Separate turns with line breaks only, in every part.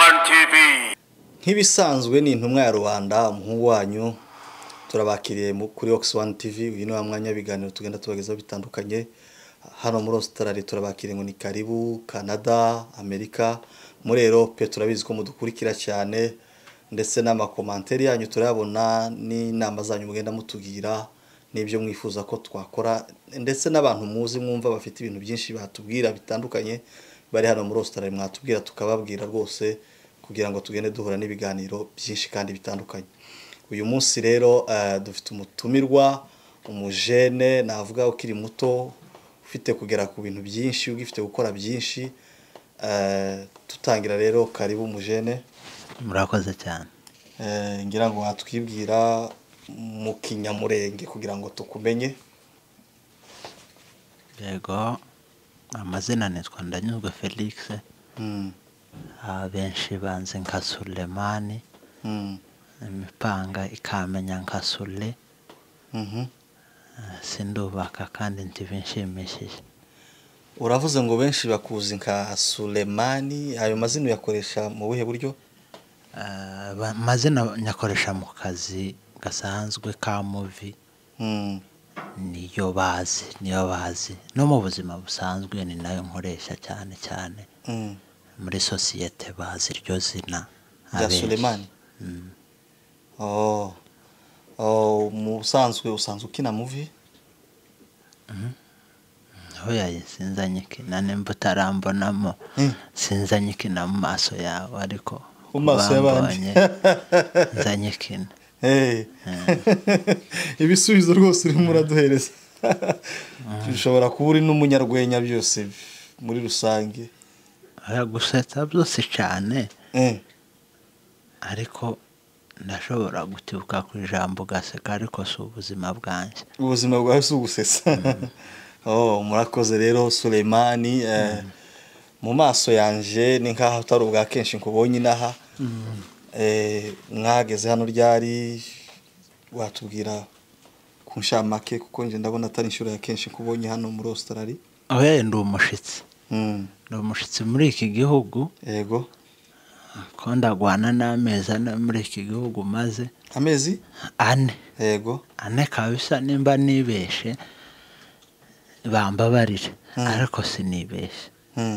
One TV.
Nk'ibisanzwe ni intumwa ya rubanda umuhungu wanyu turabakiriye kuri Ox One TV. Uyu ni wa mwanya w'ibiganiro tugenda tubagezaho bitandukanye hano muri Australia. Turabakiriye ngo ni karibu Canada, Amerika, muri Europe. Turabizi ko mudukurikira cyane ndetse n'amakomantere yanyu turabona n'inama zanyu mugenda mutugira n'ibyo mwifuza ko twakora, ndetse n'abantu muzi mwumva bafite ibintu byinshi batubwira bitandukanye bari hano muri Australia mwatubwira tukababwira rwose kugira ngo tugende duhura n'ibiganiro byinshi kandi bitandukanye. Uyu munsi rero dufite umutumirwa umujene navuga ukiri muto ufite kugera ku bintu byinshi, ugifite gukora byinshi. Tutangira rero karibu umujene.
Murakoze cyane.
Ngira ngo watwibwira mu kinyamurenge kugira ngo tukumenye.
Yego, amazina nitwa Ndanyuzwe Felix. Abenshi banze nka Sulemani. Imipanga ikamenya nka Sule. Sindubaka kandi ntibinshimishije.
Uravuze ngo benshi bakuzi nka Sulemani, ayo mazina uyakoresha mu buhe buryo?
Mazina nyakoresha mu kazi gasanzwe ka movie. Niyo bazi no mu buzima busanzwe ni nayo nkoresha cyane cyane. Muri societe bazi iryo zina
ya Sulemani. Musanzwe usanzwe ukina movie?
Hoya sinzanyikina nimba utarambonamo. Sinzanyikina mu maso yawe ariko
mu maso y'abandi
nzanyikina.
Ibisubizo rwose urimo uraduhereza. Ushobora kuba uri n'umunyarwenya byose muri rusange.
Gusetsa byose cyane. Ariko ndashobora gutibuka ku ijambo gaseka ariko si ubuzima bwanjye.
Ubuzima bwawe si ugusetsa. Murakoze rero Sulemani. Mu maso yanje ni nkaho utari ubwa kenshi nkubonye inaha. Mwageze hano ryari watubwira ku nshamake kuko nje ndabona atari inshuro ya kenshi nkubonye hano muri Australia.
Ndi umushitsi. Ndi umushitsi muri iki gihugu.
Yego.
Ko ndagwana n'amezi ane muri iki gihugu maze.
Amezi?
4.
Yego.
4 kabisa nimba nibeshe bambabarire ariko sinibeshe.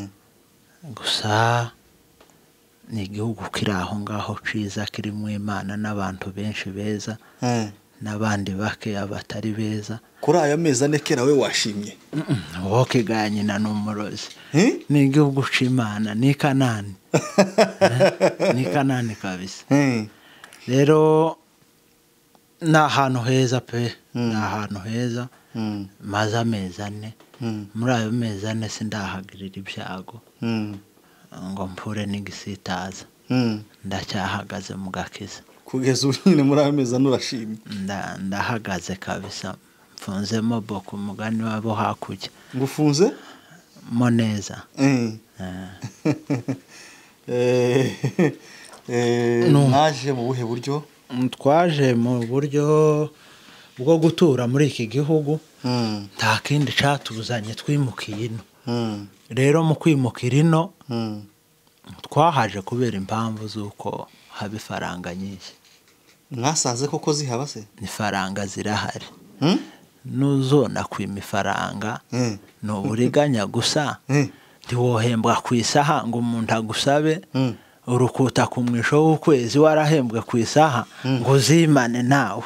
Gusa ni igihugu kiri aho ngaho ciza kirimo Imana n'abantu benshi beza. N'abandi bake abatari beza.
Kuri aya mezi ane kera we washimye?
Woke ganye na n'umurozi. Ni igihugu c'Imana ni Kanani. Ni Kanani kabisa. Rero na ahantu heza pe. Na ahantu heza. Maze amezi ane. Muri ayo mezi ane sindahagirira ibyago. Ngo mpure n'igisitaza. Ndacyahagaze mu gakiza.
Kugeza nyine muri ayo mezi ane urashimye?
Ndahagaze kabisa. Mfunzemo boko umugani wabo hakurya.
Ngufunze?
Mo neza.
Naje mu buhe buryo?
Twaje mu buryo bwo gutura muri iki gihugu. Nta kindi catuzanye twimukiye ino. Rero mu kwimukira ino twahaje kubera impamvu z'uko haba ifaranga nyinshi.
Mwasanze koko zihaba se?
Ni faranga zirahari. Nuzona kwima ifaranga no buriganya gusa. Ntiwohembwa ku isaha ngo umuntu agusabe urukuta ku mwisho w'ukwezi warahembwe ku isaha ngo zimane nawe.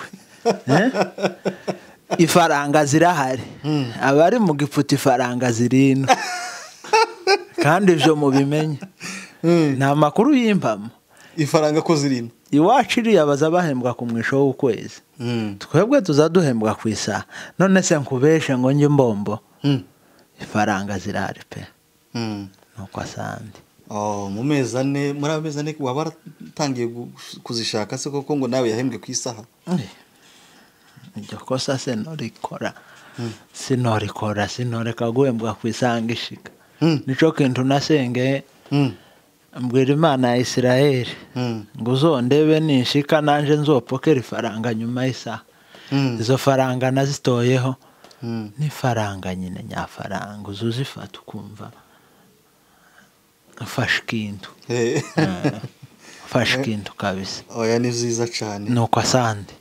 Ifaranga zirahari. Abari mu giputi ifaranga zirino. Kandi ivyo mubimenye. Nta makuru y'impamo.
Ifaranga ko zirino.
Iwacu iriya baza bahembwa ku mwisho w'ukwezi. Twebwe tuzaduhembwa ku isaha. None se nkubeshe ngo njye mbombo. Ifaranga zirahari pe. Nuko asandi.
Mu mezi ane, muri amezi ane wabaratangiye kuzishaka se koko ngo nawe yahembwe ku isaha?
Iryo kosa se norikora. Sinoreka guhembwa ku isaha ngishika. Nico kintu nasenge. Mbwira Imana ya Israel ngo uzondebe ninshika nanje nzopokera ifaranga nyuma y'isaha. Izo faranga nazitoyeho ni faranga nyine nyafaranga uzuzifata ukumva ufashe ikintu
Eh.
ufashe ikintu kabisa
Oya ni vyiza cane.
nuko asante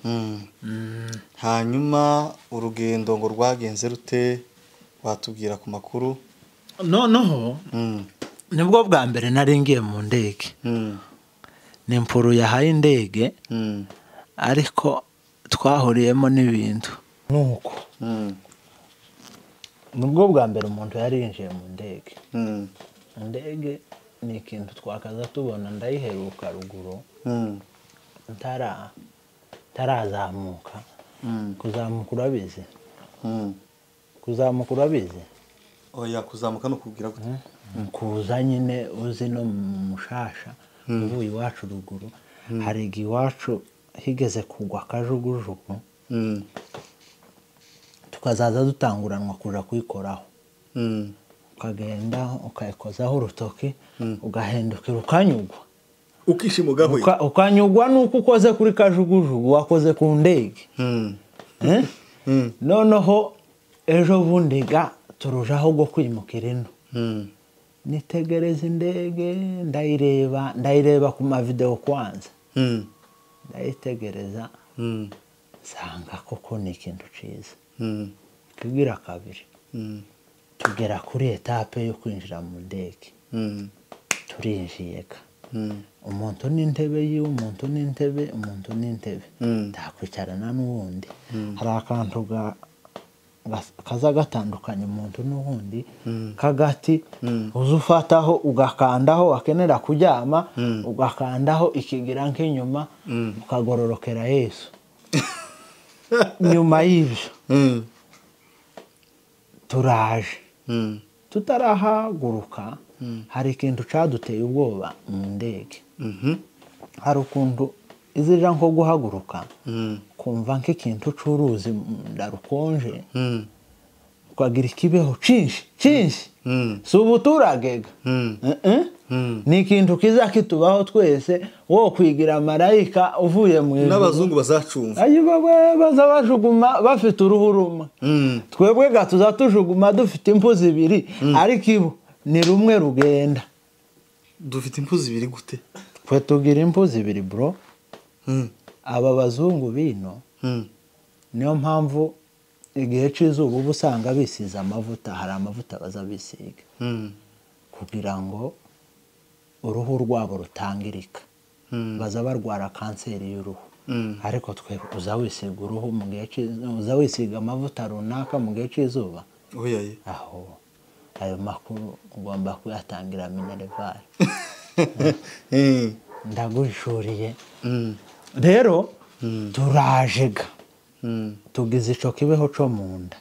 Hanyuma urugendo ngo rwagenze rute watubwira ku makuru?
noneho nibwo bwa mbere nari ngiye mu ndege ni impfuru yahaye indege ariko twahuriyemo n'ibintu nuko nibwo bwa mbere umuntu yari yinjiye mu ndege indege ni ikintu twakaza tubona ndayiheruka ruguru ntarazamuka kuzamuka urabizi kuzamuka urabizi
Oya kuzamuka no kubwira gute?
kuza nyine uzi no mu mushasha uvuye iwacu ruguru hari igihe iwacu higeze kugwa akajugujugu tukazaza dutanguranwa kuja kuyikoraho ukagenda ukayikozaho urutoki ugahindukira ukanyugwa
Ukishimugaho
ukanyugwa nuko ukoze kuri kajugujugu wakoze ku ndege noneho ejo bundiga turujaho go kwimukira ino nitegereza indege ndayireba ku mavideo kwanza ndayitegereza sanga koko ni ikintu ciza tugira kabiri tugera kuri etape yo kwinjira mu ndege turinjiye ka umuntu n'intebe yiwe umuntu n'intebe ndakwicarana n'uwundi hari akantu kaza gatandukanye umuntu n'uwundi kagati uza ufataho ugakandaho akenera kuryama ugakandaho ikigira nk'inyuma ukagororokera Yesu nyuma y'ibyo turaje tutarahaguruka hari ikintu caduteye ubwoba mu ndege hari ukuntu izija nko guhaguruka kumva nk'ikintu c'uruzi ndarukonje ukagira ikibeho cinshi si ubuturagega ni ikintu kiza kitubaho twese wo kwigira marayika uvuye mu ijuru
n'abazungu bazacumva
baza bajuguma bafite uruhu rumwe twebwe gatuza tujuguma dufite impu zibiri ariko ibo ni rumwe rugenda
dufite impu zibiri gute
twe tugira impu zibiri bro aba bazungu bino niyo mpamvu igihe c'izuba uba usanga bisize amavuta hari amavuta baza bisiga kugira ngo uruhu rwabo rutangirika baza barwara kanseri y'uruhu ariko twe uza wisiga uruhu mu gihe uza wisiga amavuta runaka mu gihe c'izuba
oyaye
aho ayo makuru ugomba kuyatangira Minerval ndagushuriye rero turajega tugize ico kibeho co munda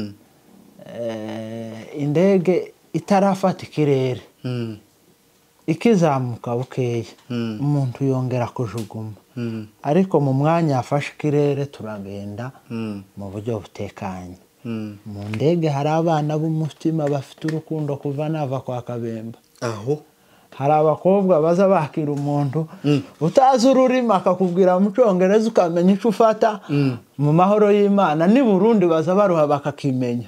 indege itarafata ikirere ikizamuka bukeya umuntu yongera kujuguma ariko mu mwanya afashe ikirere turagenda mu buryo butekanye mu ndege hari abana b'umutima bafite urukundo kuva nava kwa Kabemba
aho
hari abakobwa baza bakira umuntu utazi ururimi akakubwira mu Cyongereza ukamenya ico ufata mu mahoro y'Imana ni Burundi baza baruha bakakimenya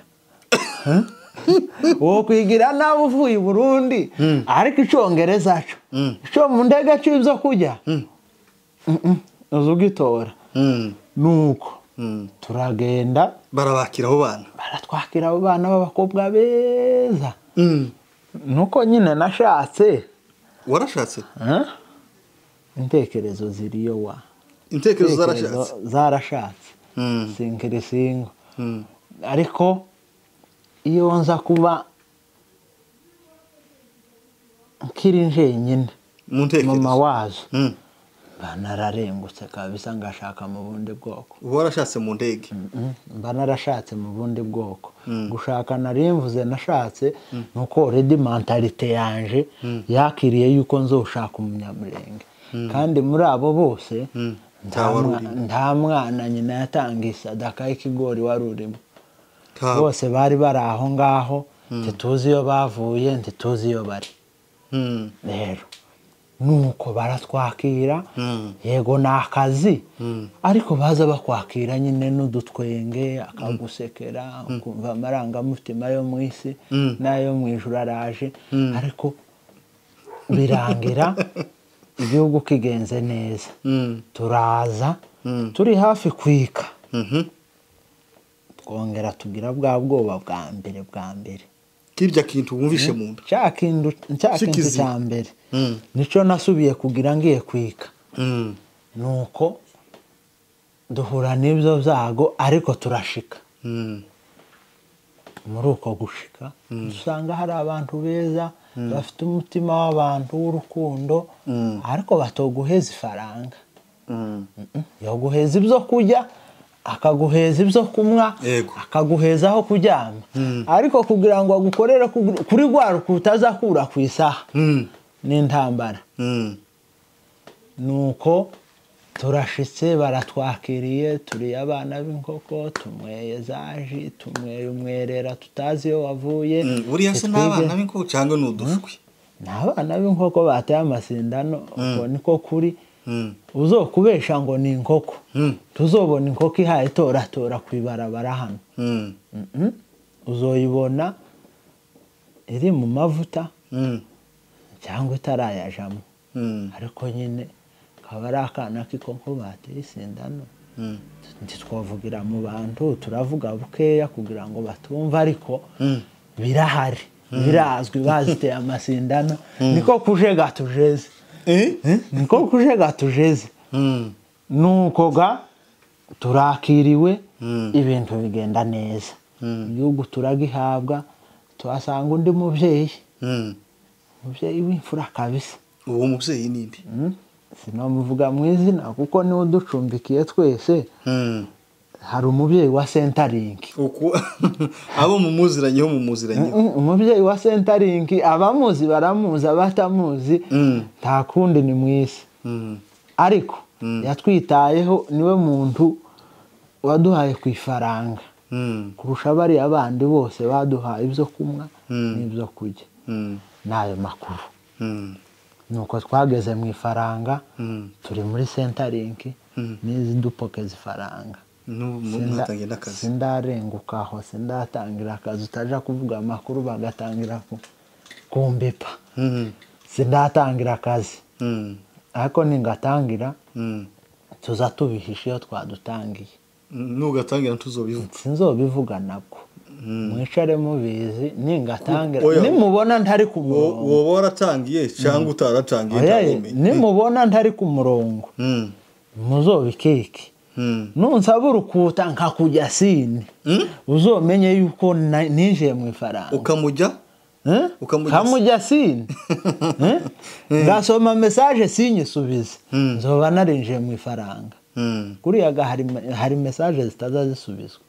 wo kwigira nawe uvuye Burundi ariko Icyongereza cyo mu ndege cy'ibyo kujya uzugitora nuko turagenda
barabakira abo bana
baratwakira abo bana b'abakobwa beza nuko nyine nashatse
warashatse
intekerezo ziriyo wa
intekerezo
zarashatse sinkiri singo ariko iyo nza kuba nkiri njenyine mu mawazo banararengutse kabisa ngashaka mu bundi bwoko
warashatse mu ndege
banarashatse mu bundi bwoko gushaka narimvuze nashatse nuko already mentalite yanje yakiriye yuko nzoshaka umunyamurenge kandi muri abo bose nta mwana nyina yatangiye sadaka y'ikigori warurimo bose bari bari aho ngaho ntituzi iyo bavuye ntituzi iyo bari rero nuko baratwakira yego nakazi ariko baza bakwakira nyine n'udutwenge akagusekera ukumva amarangamutima yo mu isi nayo mu ijuru araje ariko birangira igihugu kigenze neza. Turaza turi hafi kwika, twongera tugira bwa bwoba bwa mbere
kirya kintu wumvishe mu nda,
cya kintu cya mbere nico nasubiye kugira ngiye kwika. Nuko duhura n'ibyo byago, ariko turashika. Muri uko gushika dusanga hari abantu beza bafite umutima w'abantu w'urukundo, ariko batoguheza ifaranga, yoguheza ibyo kurya, akaguheza ibyo kumwa, akaguheza aho kuryama, ariko kugira ngo agukorere kuri rwa rukuta azakura ku isaha n'intambara. Nuko turashitse, baratwakiriye, turi abana b'inkoko, tumweye zaji, tumweye umwerera tutazi iyo wavuye.
Buriya se n'abana b'inkoko cyangwa n'udushwi?
N'abana b'inkoko bateye amasindano, uko niko kuri. Uzokubesha ngo ni inkoko, tuzobona inkoko ihaye toratora ku ibarabara hano. Uzoyibona iri mu mavuta cyangwa itarayajamo, ariko nyine kaba ari akana k'inkoko bateye isindano. Ntitwavugira mu bantu, turavuga bukeya kugira ngo batumva, ariko birahari, birazwi, baziteye amasindano. Niko kujega tujeze, niko kujega tujeze. Nuko ga turakiriwe, ibintu bigenda neza, igihugu turagihabwa, tuhasanga undi mubyeyi, umubyeyi w'imfura kabisa.
Uwo mubyeyi ninde?
Sinamuvuga mu izina kuko niwe uducumbikiye twese. Hari umubyeyi wa Centerlink.
Abo mumuziranye
umubyeyi wa Centerlink, abamuzi baramuzi, abatamuzi nta kundi ni mwisi. Ariko yatwitayeho, niwe muntu waduhaye ku ifaranga kurusha bari abandi bose baduhaye ibyo kumwa n'ibyo kurya n'ayo makuru. Nuko twageze mu ifaranga, turi muri Centerlink, n'izi dupokeza ifaranga. Sindarenguka aho, sindatangira akazi, utaja kuvuga amakuru bagatangira kumbipa. Sindatangira akazi, ariko ningatangira tuza tubihisha iyo twadutangiye.
Nugatangira tuzobivuga?
Sinzobivuga nabwo, mwicare mubizi. Ningatangira, nimubona ntari ku murongo,
wowe waratangiye cyangwa utaratangiye,
nimubona ntari ku murongo muzobikeke. Nunsaba urukuta nkakujya sine, uzomenye yuko ninjiye mu ifaranga. Ukamujya sine, ngasoma message sinyisubize, nzoba narinjiye mu ifaranga. Kuriyaga hari message zitaza zisubizwa,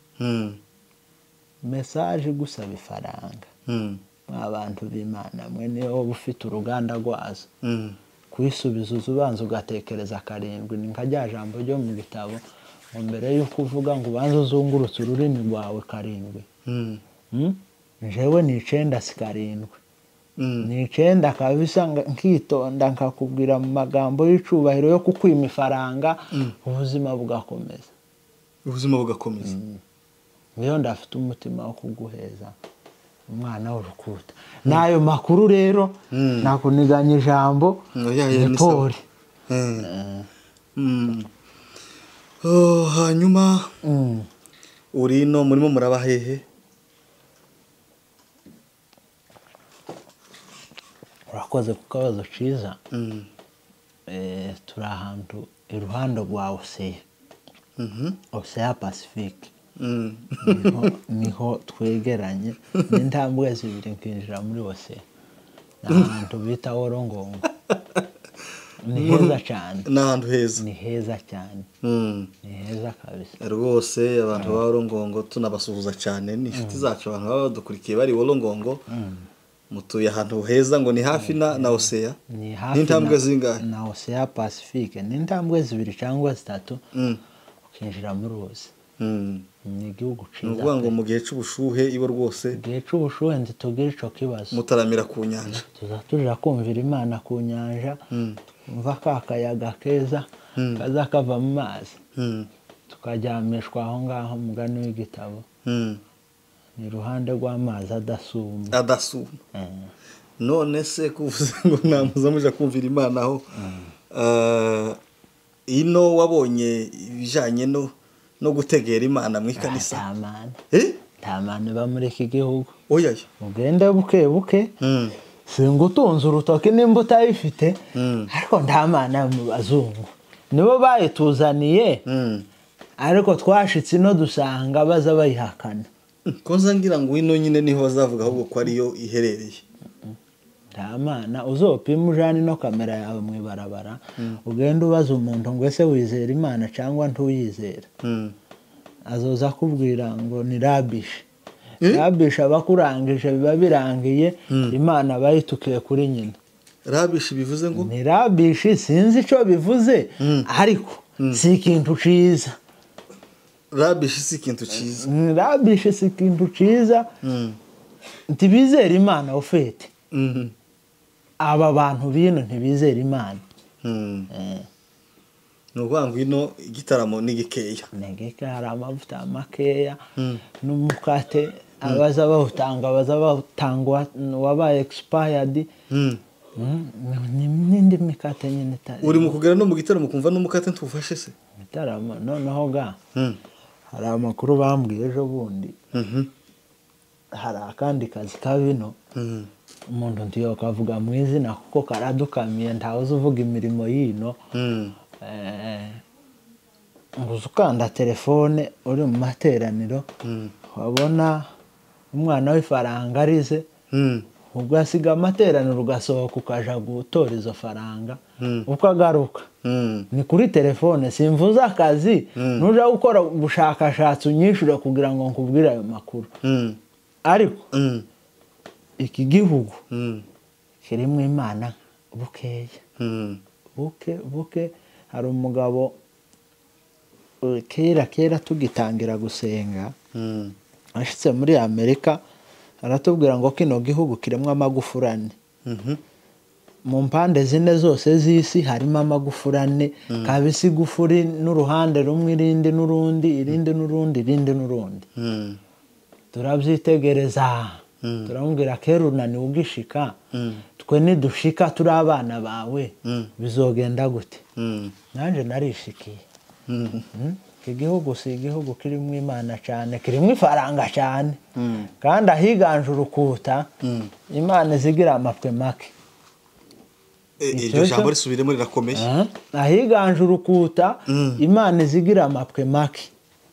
message gusaba ifaranga. Abantu b'Imana, mwe niyo ufite uruganda rwazo, kwisubiza uzubanza ugatekereza karindwi. Ni nkajya jambo ryo mu gitabo, mbere yuko uvuga ngo ubanze uzungurutse ururimi rwawe karindwi. Njewe ni 9 si karindwi, ni 9 kabisa. Nkitonda nkakubwira mu magambo y'icubahiro yo kukwima ifaranga, ubuzima bugakomeza. Niyo ndafite umutima wo kuguheza, umwana w'urukuta. N'ayo makuru rero nakuniganya ijambo Paul.
Hanyuma uri no murimo muraba hehe?
Urakoze ku kabazo ciza. Turi ahantu iruhande rwa Ocean Pacific. Niho twegeranye, n'intambwe zibiri nkinjira muri Ocean. N'ahantu bita Worongongo. Ni heza cyane.
N'ahantu heza?
Ni heza cyane, ni heza kabisa
rwose. Abantu ba Worongongo tunabasuhuza cyane, ni inshuti zacu, abantu baba badukurikiye bari Worongongo. Mutuye ahantu heza, ngo ni hafi na Ocean.
Ni hafi
n'intambwe zingahe?
Na Ocean Pacific n'intambwe zibiri cyangwa zitatu ukinjira muri Ocean. Ni igihugu ciza.
Nuvuga ngo mu gihe cy'ubushuhe ibo rwose,
igihe cy'ubushuhe ntitugira ico kibazo,
mutaramira ku nyanja.
Tuzatujira kumvira Imana ku nyanja, twumva akayaga keza kaza kava mu mazi, tukajyamishwa aho ngaho mugani w'igitabo. Ni iruhande rw'amazi adasuma.
none se kuvuze ngo namuza muja kumvira Imana aho ino wabonye ibijanye no gutegera Imana mu ikanisa
nta mana iba muri iki gihugu.
Oya
ugende buke buke singutunze urutoki nimba utayifite ariko nta mana mu bazungu nibo bayituzaniye ariko twashitse ino dusanga baza bayihakana
ko ngira ngo ino nyine niho bazavuga ahubwo ko ariyo iherereye.
nta mana uzopima ujana ino kamera yawe mu ibarabara ugenda ubaza umuntu ngo ese wizera Imana cyangwa ntuyizera azoza kubwira ngo ni rabish rabish abakurangije biba birangiye Imana bayitukiye kuri nyina.
Rabish bivuze ngo
ni rabish sinzi ico bivuze ariko si ikintu ciza.
Rabish si ikintu ciza.
Rabish si ikintu ciza. Ntibizera Imana ufite. Aba bantu bino ntibizera Imana.
Nubangu ino igitaramo nigikeya.
Negeka hari amavuta makeya n'umukate abaza bawutangwa wabaye expired. Nindi mikate nyine tari.
Uri mu kugera no mu gitaramo kumva n'umukate ntufashe se?
Gitaramo noneho ga. Hari amakuru bambwiye ejo bundi. Hari akandi kazi kabino. Umuntu ndiyo kavuga mu izina kuko karadukamiye ntawe uvuga imirimo yino. Ngo uzukanda telefone uri mu materaniro wabona umwana w'ifaranga arize ubwo asiga amateraniro ugasohoka ukaja gutora izo faranga ukagaruka ni kuri telefone simvuza akazi nuja gukora ubushakashatsi unyishure kugira ngo nkubwire ayo makuru ariko iki gihugu kirimo Imana bukeya buke hari umugabo kera tugitangira gusenga ashitse muri Amerika aratubwira ngo kino gihugu kiremwa amagufurane mu mpande zine zose z'isi harimo amagufurane kabisi gufuri n'uruhande rumwe irindi n'urundi turabyitegereza turamubwira kera unaniwe ugishika twe nidushika turi abana bawe bizogenda gute nanje narishikiye iki gihugu si igihugu kirimo Imana cyane kirimo ifaranga cyane kandi ahiganje urukuta Imana izigira amapwe make.
Iryo jambo risubiremo rirakomeye.
Ahiganje urukuta Imana izigira amapwe make.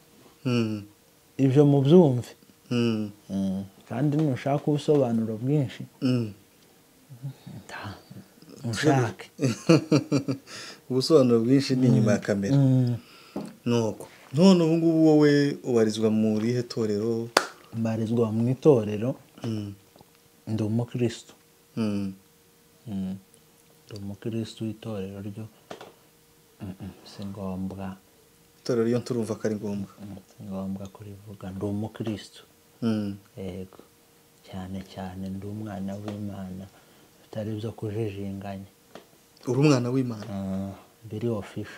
Ibyo mubyumve. Kandi nushaka ubusobanuro bwinshi mushake
ubusobanuro bwinshi ni nyuma ya kamera. Nuko none ubu ngubu wowe ubarizwa muri he torero?
Mbarizwa mu itorero ndi umukristo. Ndi umukristo w'itorero ryo singombwa
itorero ryo turumva ko ari ngombwa
ngombwa kurivuga ndi umukristo. Yego cyane ndi umwana w'Imana bitari byo kujijinganya.
Uri umwana w'Imana
biri official.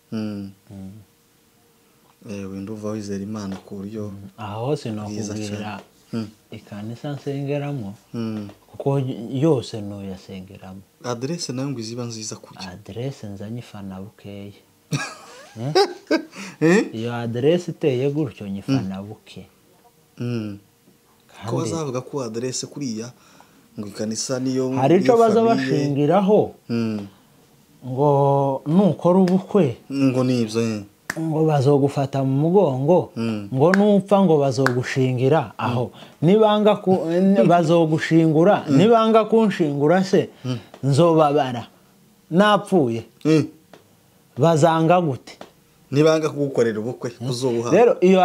Nduva wizera Imana ku buryo
aho sinokubwira ikanisa nsengeramo kuko yose no yasengeramo.
Adresse nayo ngwiziba nziza kujya.
Adresse nzanyifana bukeya. Iyo adresse iteye gutyo nyifana buke.
Ko bazavuga ko adresse kuriya ngo ikanisa niyo
hari ico baza bashingiraho ngo nukora ubukwe
ngo nibyo
ngo bazogufata mu mugongo ngo nupfa ngo bazogushingira aho nibanga bazogushingura nibanga kunshingura se nzobabara napfuye bazanga gute
nibanga kugukorera ubukwe kuzobuha.
Rero iyo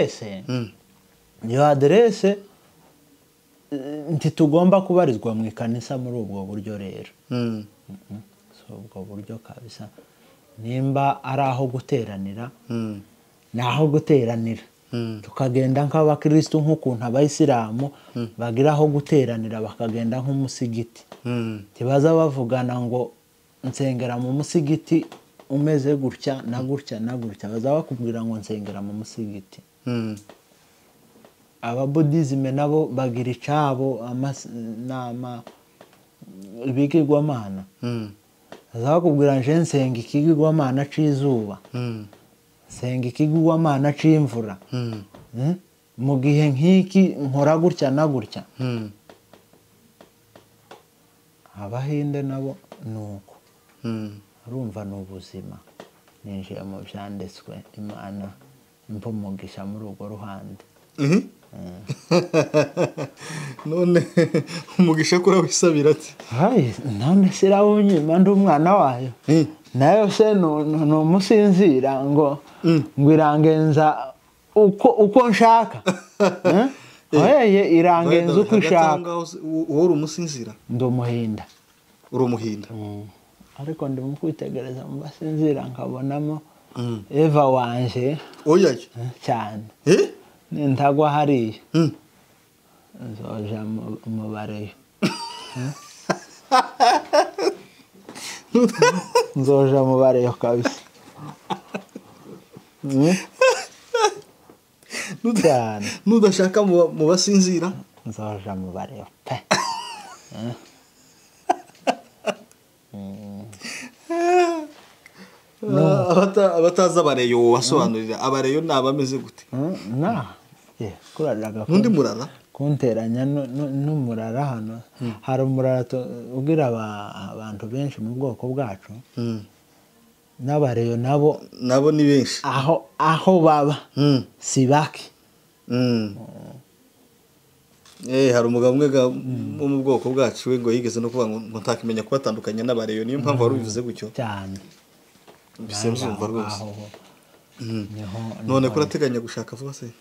adresse ntitugomba kubarizwa mu ikanisa muri ubwo buryo rero. So ubwo buryo kabisa nimba ari aho guteranira naho guteranira tukagenda nk'abakristo nk'ukuntu abayisilamu bagira aho guteranira bakagenda nk'umusigiti tibaza bavugana ngo nsengera mu musigiti umeze gutya na gutya baza bakubwira ngo nsengera mu musigiti. Aba Buddhism nabo bagira icabo ibigirwamana azakubwira nje nsenga ikigirwamana c'izuba senga ikigirwamana c'imvura mu gihe nk'iki nkora gutya na gutya abahinde nabo nuko urumva n'ubuzima ninjiye mu byanditswe Imana impumugisha muri urwo ruhande
none umugisha kuri wisabira ati
none sirabunye mande umwana wayo nayo se no musinzira ngo irangenza uko nshaka oye irangenza uko ishaka
wowe umusinzira
ndumuhinda
uri umuhinda
ariko ndi mu kwitegereza mu basinzira nkabonamo Eva wanje
oya
cyane ntagwa hariya nzoja mu bareyo nzoja mu bareyo kabisa
nudashaka mu basinzira
nzoja mu bareyo pe
abataza abareyo wasobanurira abareyo nabameze gute
kuraraga
nundi murara
kunteranya n'umurara hano hari umurara ugira abantu benshi mu bwoko bwacu n'abareyo nabo
ni benshi
aho baba si bake
hari umugabo umwe wo mu bwoko bwacu we ngo yigeze no kuvuga ngo ntakimenya kubatandukanya n'abareyo niyo mpamvu wari ubivuze gutyo
cyane
bisemzumva rwose none kurateganya gushaka vuba se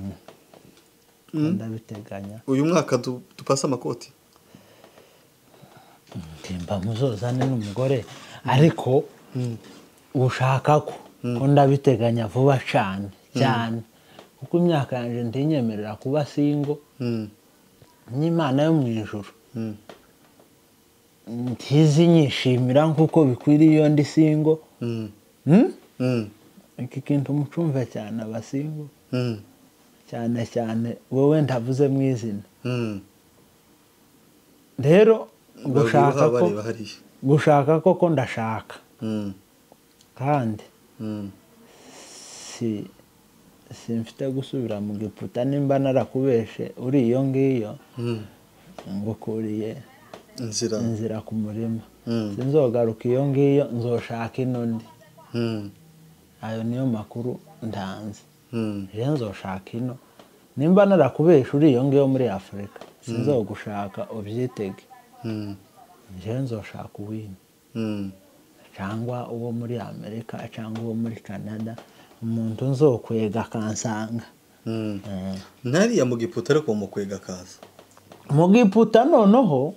ndabiteganya
uyu mwaka dupasa amakoti
mba muzozane n'umugore ariko ushaka ko ndabiteganya vuba cyane kuko imyaka yanjye ntinyemerera kuba singo n'Imana yo mu ijuru ntizi nyishimira nkuko bikwiriye iyo ndi singo iki kintu mucumva cyane abasingo cyane wowe ndavuze mu izina rero gushaka ko ndashaka kandi simfite gusubira mu giputa nimba narakubeshe uri iyo ngiyo ngo kuriye inzira ku murima sinzogaruka iyo ngiyo nzoshaka inondi ayo niyo makuru ndanze rero nzoshaka ino nimba narakubesha uri iyo ngiyo muri Afurika sinzogushaka ubyitege rero nzoshaka uwino cyangwa uwo muri Amerika cyangwa uwo muri Canada umuntu nzokwega kansanga
nariya mu giputa ariko mu kwega kaza
mu giputa noneho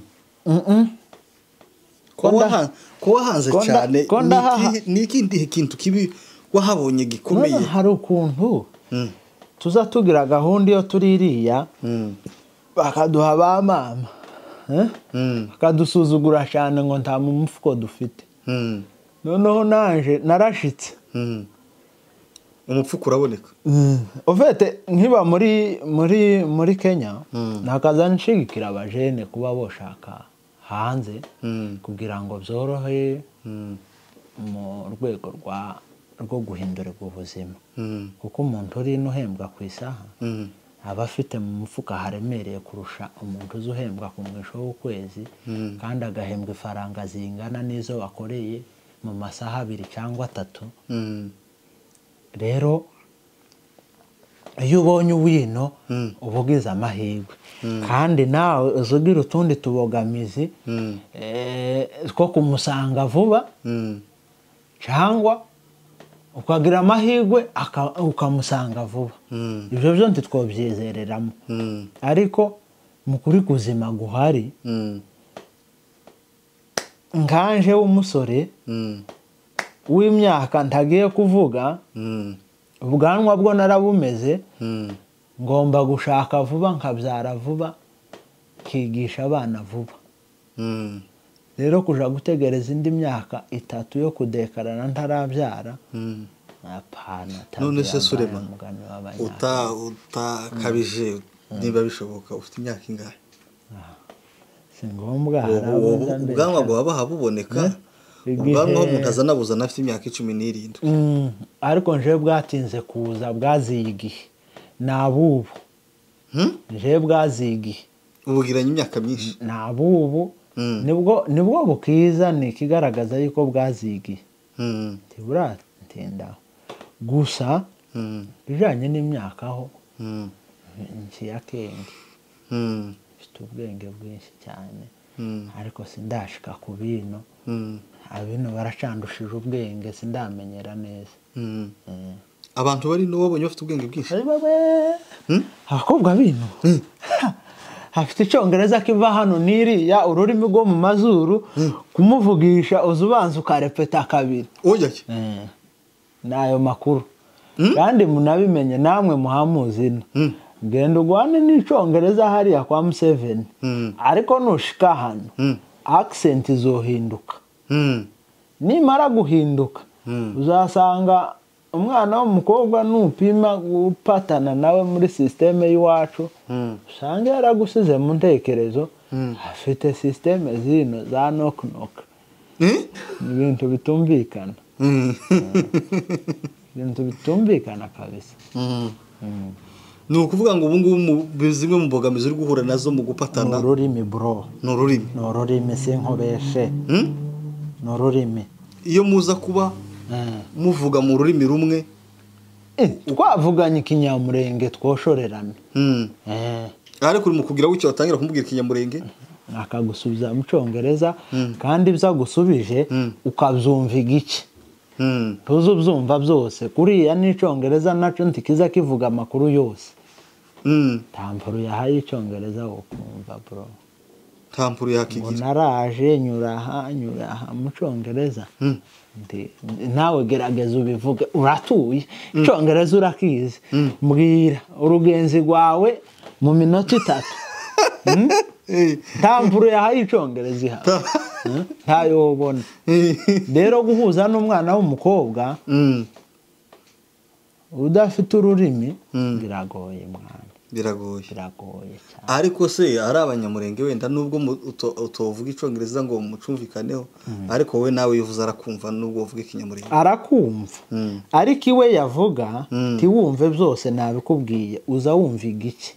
kuba hanze cyane ni ikindi kintu kibi wahabonye gikomeye
hari ukuntu tuza tugira gahunda iyo tuririya bakaduha ba mama bakadusuzugura cyane ngo nta mu mufuko dufite noneho nanje narashitse
umupfuko uraboneka
ofete nkiba muri Kenya nakaza nshigikira abajene kuba boshaka hanze kugira ngo byorohe mu rwego rwo guhindura ubuzima kuko umuntu uri nuhembwa ku isaha aba afite mu mufuka haremereye kurusha umuntu uzuhembwa ku mwisho w'ukwezi kandi agahembwa ifaranga zingana n'izo wakoreye mu masaha 2 cyangwa 3 rero iyo ubonye uwino ubugize amahirwe kandi nawe uzugira utundi tubogamizi two kumusanga vuba cyangwa ukagira amahirwe ukamusanga vuba ibyo byo ntitwobyizereramo ariko mu kuri kuzima guhari nkanje w'umusore w'imyaka ntagiye kuvuga ubwanwa bwo narabumeze ngomba gushaka vuba nkabyara vuba kigisha abana vuba rero kuja gutegereza indi myaka 3 yo kudekarana ntarabyara apana
none se Surema utakabije niba bishoboka ufite imyaka ingahe
si ngombwa hari abuza mbere
ubwanwa bwaba habuboneka ubwanwa aho umuntu azanabuzana afite imyaka 17
ariko nje bwatinze kuza bwaziye igihe nabubu nje bwaziye igihe
ubugiranye imyaka myinshi
nabubu nibwo bukiza ni kigaragaza yuko bwaziye igihe tibura ntinda gusa bijanye n'imyaka aho nshiyakenge mfite ubwenge bwinshi cyane ariko sindashika ku bino abino baracandushije ubwenge sindamenyera neza
abantu bari no wabonye bafite ubwenge bwinshi
abakobwa bino hafite icyongereza kiva hano niriya ururimi rwo mu mazuru kumuvugisha uzubanza ukarepeta kabiri
oya
nayo makuru kandi munabimenye namwe muhamuzina genda ugwane n'icyongereza hariya kwa Museveni ariko nushika hano accent izohinduka nimara guhinduka uzasanga umwana w'umukobwa nupima gupatana nawe muri systeme y'iwacu usanga yaragusize mu ntekerezo afite systeme zino za knock knock ibintu bitumvikana ibintu bitumvikana kabisa
ni ukuvuga ngo ubu ngubu zimwe mu mbogamizi uri guhura nazo mu gupatana
n'ururimi bro n'ururimi sinkobeshe n'ururimi
iyo muza kuba muvuga mu rurimi rumwe
twavuganye ikinyamurenge twoshorerana
ariko uri mu kugira w'icyo watangira kumubwira ikinyamurenge
akagusubiza mu cyongereza kandi ibyo agusubije ukabyumva igice tuzubyumva byose kuriya n'icyongereza nacyo ntikiza kivuga amakuru yose tampuru yahaye icyongereza ukumva bro
tampuru yakigira
naraje nyuraha mu cyongereza nawe gerageza ubivuge uratuye icyongereza urakizi mbwira urugenzi rwawe mu minota 3 tampuru yahaye icyongereza iha ntayo ubona rero guhuza n'umwana w'umukobwa udafite ururimi biragoye mwana
biragoye
cyane
ariko se ari abanyamurenge wenda nubwo utovuga icyongereza ngo mucumvikaneho ariko we nawe yivuza arakumva nubwo uvuga ikinyamurenge
arakumva ariko iwe yavuga tiwumve byose nabikubwiye uza wumva igice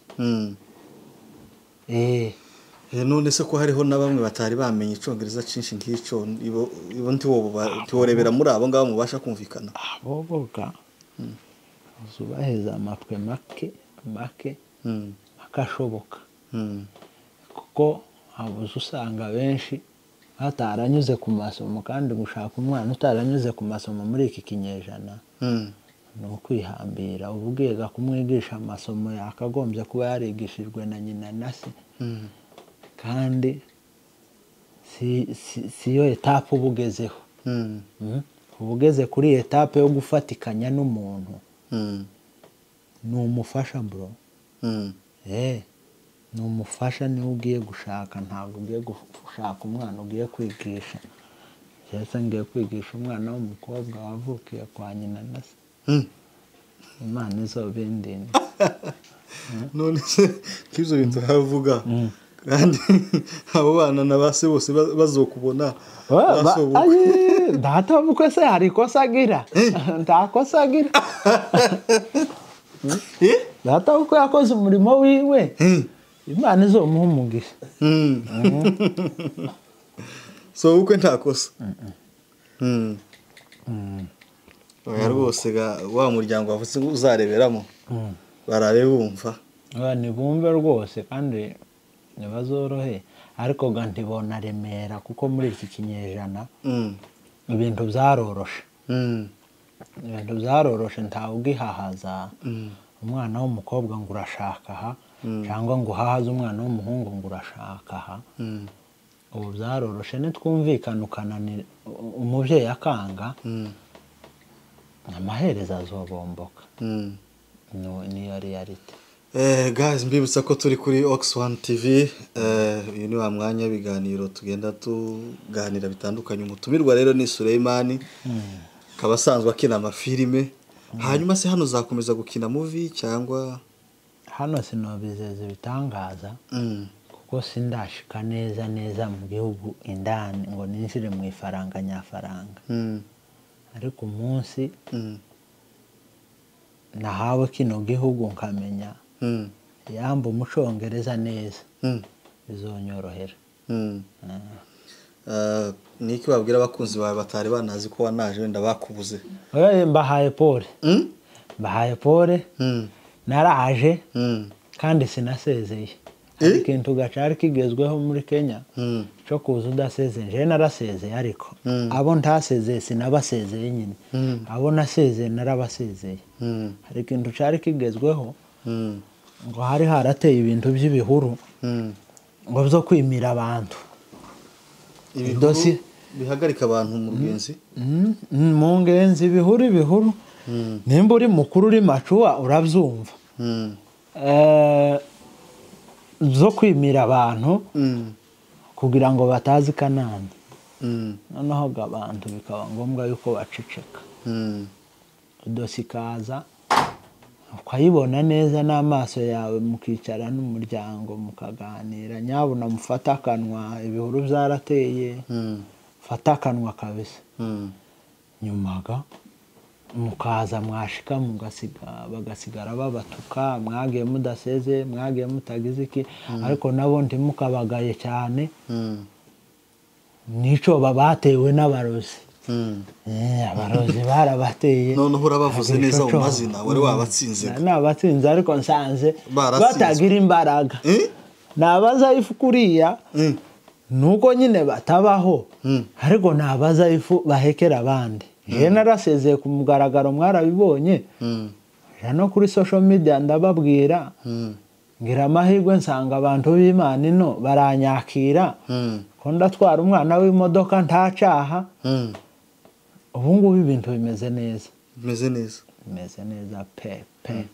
none se ko hariho na bamwe batari bamenye icyongereza cyinshi nk'icyo ibo ntiworebera muri abo ngabo mubasha kumvikana
aboboga uzubaheza amatwe make akashoboka kuko abuze usanga benshi bataranyuze ku masomo kandi gushaka umwana utaranyuze ku masomo muri iki kinyejana ni ukwihambira ubwega kumwigisha amasomo yakagombye kuba yarigishijwe na nyina na se kandi siyo etape ubugezeho ubugeze kuri etape yo gufatikanya n'umuntu ni umufasha bro ni umufasha niwe ugiye gushaka ntabwo ugiye gushaka umwana ugiye kwigisha cyese ngiye kwigisha umwana w'umukobwa wavukiye kwa nyina na se imana izobindinde
none se k'ibyo bintu havuga kandi abo bana na base bose bazokubona
data w'umukwe se hari ikosa agira nta kosa agira data w'umukwe yakoze umurimo wiwe imana izomuha umugisha
so ukwe nta kosa oya rwose wa muryango wavuze uzareberamo barabe bumva
ntibumve rwose kandi ntibazorohe ariko ga ntibona remera kuko muri iki kinyejana ibintu byaroroshe ntawe ugihahaza umwana w'umukobwa ngo urashaka aha cyangwa ngo uhahaze umwana w'umuhungu ngo urashaka aha ubu byaroroshe nitwumvikana ukananira umubyeyi akanga amaherezo azobomboka niyo reality
guys mbibutsa ko turi kuri Ox1 TV uyu ni wa mwanya w'ibiganiro tugenda tuganira bitandukanye umutumirwa rero ni Suleimani akaba asanzwe akina amafilime hanyuma se hano uzakomeza gukina movie cyangwa
hano sinobizeze bitangaza kuko kuko sindashika neza mu gihugu indani ngo ninjire mu ifaranga nyafaranga ariko umunsi nahawe kino gihugu nkamenya yamba umucongereza neza bizonyorohera.
Niki babwira abakunzi bawe batari banazi ko wanaje wenda bakubuze?
Mbahaye pole naraje kandi sinasezeye. Ikintu gacari kigezweho muri Kenya cyo kuza udasezeye. Je narasezeye ariko abo ntasezeye sinabasezeye nyine. Abo nasezeye narabasezeye. Hari ikintu cari kigezweho ngo hari harateye ibintu by'ibihuru ngo byo kwimira abantu.
Ibihuru bihagarika abantu mu rugenzi?
Mu ngenzi ibihuru nimba uri mukuru uri macuwa urabyumva. Zo kwimira abantu kugira ngo batazi Kanani. Noneho abantu bikaba ngombwa yuko baceceka. Udosikaza ukayibona neza n'amaso yawe mukicara n'umuryango mukaganira nyabuna mufata akanwa ibihuru byarateye fata akanwa kabisa. Nyumaga mukaza mwashika bagasigara babatuka mwagiye mudaseze mwagiye mutagize iki ariko nabo ntimukabagaye cyane nico babatewe n'abarozi. Abarozi barabateye
none urabavuze neza mu mazina wari wabatsinze?
Nabatsinze ariko nsanze batagira imbaraga. Nabaza ifu kuriya nuko nyine batabaho ariko nabaza ifu bahekera abandi. Je narasezeye ku mugaragaro mwarabibonye no kuri social media ndababwira ngira amahirwe nsanga abantu b'Imana ino baranyakira ko ndatwara umwana w'imodoka ntacaha. Ubu ngubu ibintu bimeze neza. Bimeze neza pe.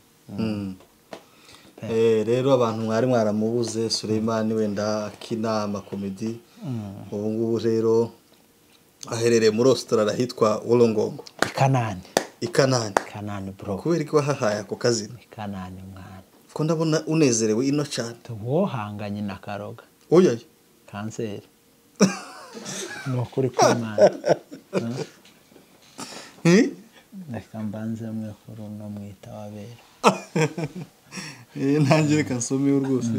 Rero abantu mwari mwaramubuze Suleiman wenda akina amakomedi ubu ngubu rero aherereye muri Australia hitwa Wollongong Ikanani
bro.
Kubera ko wahahaye ako kazina
Ikanani mwana
ko ndabona unezerewe ino cyane.
Wohanganye na karoga
oya
kanseri no kuri kw'Imana. Reka mbanze mwe kuri no mwita wabera.
Ntangire kansome rwose.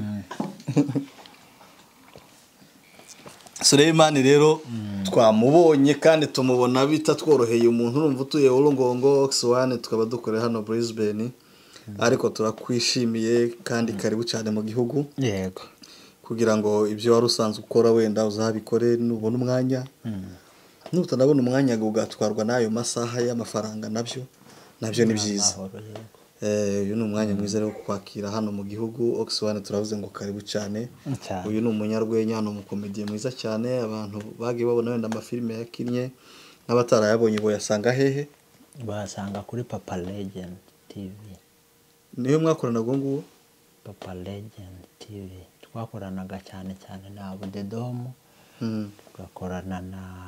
Suleiman rero twamubonye kandi tumubona bita tworoheye umuntu urumva utuye Wollongong Oxwane tukaba dukorera hano Brisbane ariko turakwishimiye kandi karibu cyane mu gihugu.
Yego.
Kugira ngo ibyo wari usanzwe ukora wenda uzabikore nubona umwanya. Nutanabona umwanya ugatwarwa nayo masaha y'amafaranga nabyo ni byiza. Uyu ni umwanya mwiza rero kwakira hano mu gihugu Oxwane turavuze ngo karibu cyane. Uyu ni umunyarwenya hano mu komedi mwiza cyane abantu bagiye babona wenda amafilme yakinnye n'abatarayabonye bo yasanga hehe?
Basanga kuri Papa Legend TV.
Niyo mwakorana ngo
Papa Legend TV twakoranaga cyane na Budedomo tugakorana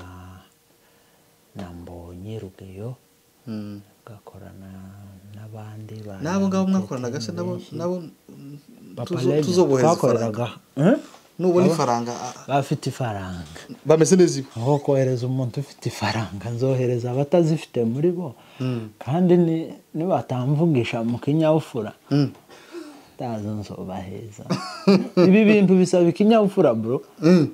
na Mbonyi Rugeyo gakorana n'abandi
nabo ngabo mwakoranaga se nabo tuzoboheza ifaranga nubona ifaranga
bafite ifaranga
bameze neza
aho kohereza umuntu ufite ifaranga nzohereza abatazifite muri bo kandi ni batamvugisha mu kinyabupfura tazo nzobaheza. Ibi bintu bisaba ikinyabupfura bro.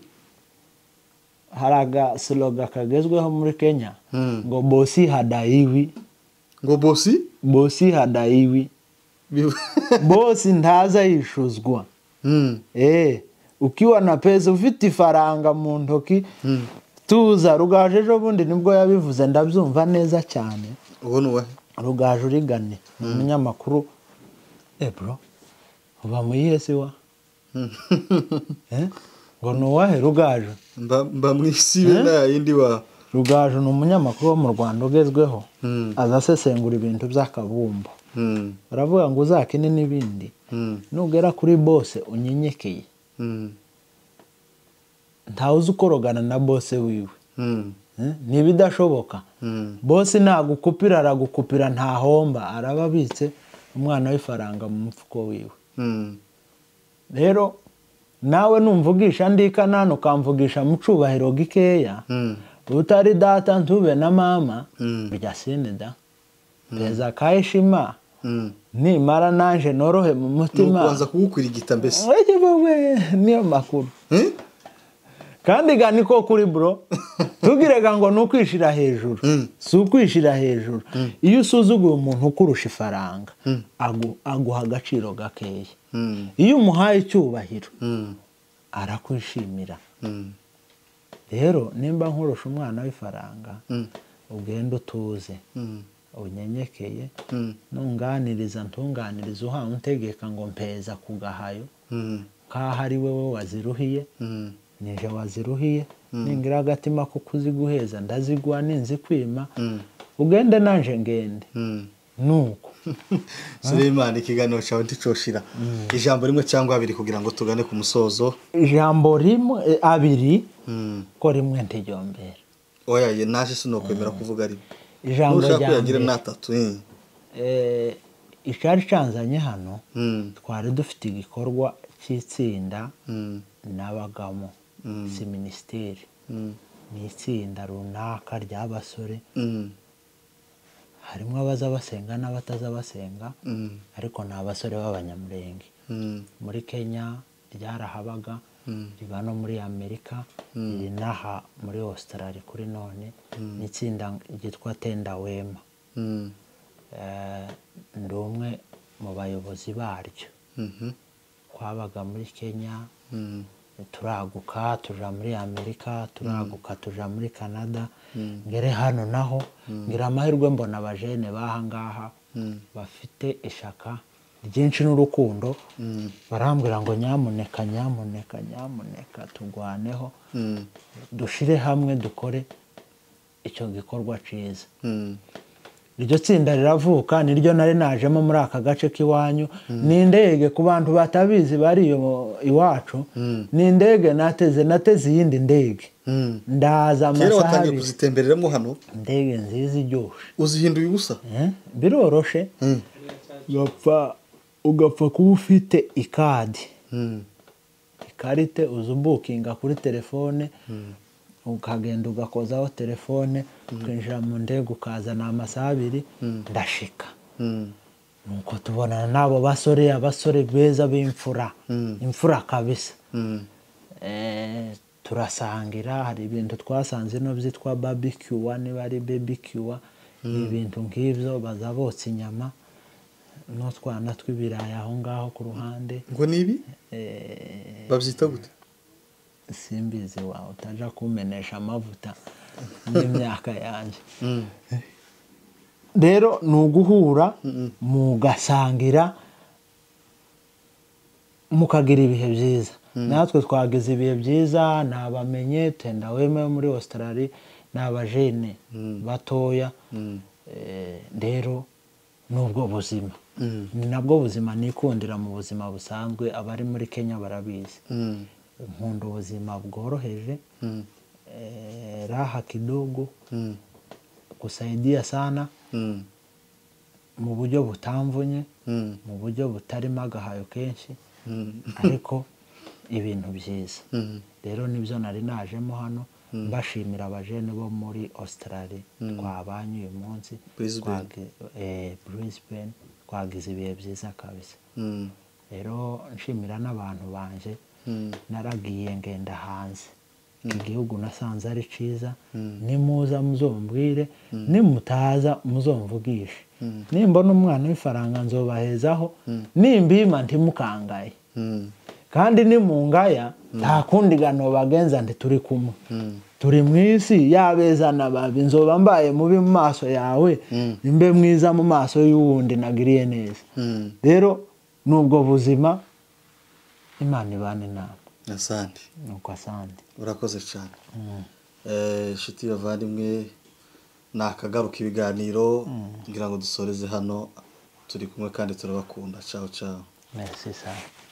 Haraga slogan kagezweho muri Kenya ngo bosi hadaiwi.
Ngo
bosi hadaiwi. Bosi ntaza yishuzwa. Ukiwa na pesa ufite ifaranga mu ntoki tuza Rugaje ejo bundi nibwo yabivuze ndabyumva neza cyane.
Ubona uwa
Rugaje urigane umunyamakuru bro uba muyese wa ngo nuwahe Rugaje
mba mwisibe na yindi wa
Rugaje ni umunyamakuru wo mu Rwanda ugezweho azasesengura ibintu by'akabumba. Baravuga ngo uzakine n'ibindi nugera kuri bose unyenyekeye ntawuzi ukorogana na bose wiwe nibidashoboka. Bose nagukupira aragukupira ntahomba arababitse umwana w'ifaranga mu mfuko wiwe. Rero nawe numvugisha ndikana hano ukamvugisha mu cubahiro gikeya utari data ntube na mama burya sinida beza kayishima nimara nanje norohe mu mutima
nukubanza kugukwirigita mbese
wewe niyo makuru kandi gani ko kuri bro tugirega ngo nukwishira hejuru si ukwishira hejuru iyo usuzuguye umuntu ukurusha ifaranga aguha agaciro gakeya iyo umuhaye icyubahiro arakwishimira rero nimba nkurusha umwana w'ifaranga ugenda utuze unyenyekeye ntunganiriza uhawe untegeka ngo mpeza kugahayo nkaho ari wowe waziruhiye nije waziruhiye ningira agatima ko kuziguheza ndazigwa ninzi kwima ugende nanje ngende nuko
Suleiman ikiganiro cyawe nticoshira ijambo rimwe cyangwa abiri kugira ngo tugane ku musozo
ijambo rimwe abiri ko rimwe ntijombera
oya ye naje sinokwemera kuvuga ari
ijambo
ryagira natatu
icyari canzanye hano twari dufite igikorwa cy'itsinda n'abagamo si ministeri ni itsinda runaka ry'abasore harimo abaza basenga n'abataza basenga ariko ni abasore b'abanyamurenge muri Kenya ryarahabaga riba no muri Amerika riri naha muri Australia kuri none ni itsinda ryitwa Tenda Wema ndi umwe mu bayobozi baryo twabaga muri Kenya turaguka tuja muri Amerika turaguka tuja muri Canada ngere hano naho ngira amahirwe mbona abajene baha ngaha bafite ishaka ryinshi n'urukundo barambwira ngo nyamuneka tugwaneho dushire hamwe dukore icyo gikorwa ciza iryo tsinda riravuka niryo nari najemo muri aka gace k'iwanyu ni indege ku bantu batabizi bari iwacu ni indege nateze iyindi ndege ndaza
amasaha kera watangiye kuzitembereramo hano
indege nziza iryoshe
uzihinduye ubusa
biroroshe ugapfa kuba ufite ikadi ikarite uzubukinga kuri telefone ukagenda ugakozaho telefone ukinjira mu ndege ukazana amasaha abiri ndashika nuko tubonana n'abo abasore beza b'imfura imfura kabisa turasangira hari ibintu twasanze no byitwa barbecue niba ari barbecue ibintu nk'ivyo baza botsa inyama no twana tw'ibirayi aho ngaho ku ruhande
ngo nibi babyita gute
simbizi wawe utaja kumenesha amavuta n'imyaka yanje rero nuguhura mugasangira mukagira ibihe byiza natwe twagize ibihe byiza nabamenye Tenda Wema muri Australia n'abajene batoya rero nubwo buzima ni nabwo buzima nikundira mu buzima busanzwe abari muri Kenya barabizi nkunda ubuzima bworoheje raha kidogo kusaidia sana mu buryo butamvunye mu buryo butarimo agahayo kenshi ariko ibintu byiza rero nibyo nari najemo hano mbashimira abajene bo muri Australia twabanye uyu munsi Brisbane twagize ibihe byiza kabisa rero nshimira n'abantu banje naragiye ngenda hanze igihugu nasanze ari ciza nimuza muzombwire nimutaza muzomvugishe nimbona umwana w'ifaranga nzobahezaho nimbima ntimukangaye kandi nimungaya nta kundi gano bagenza ndi turi kumwe turi mwisi yabezana babi nzoba mbaye mubi mu maso yawe imbe mwiza mu maso y'uwundi nagiriye neza rero nubwo buzima Imana ibane nawe
asante
nuko asante
urakoze cyane shiti bavandimwe nakagaruka ibiganiro ngira ngo dusoreze hano turi kumwe kandi turabakunda ciao ciao
merci sana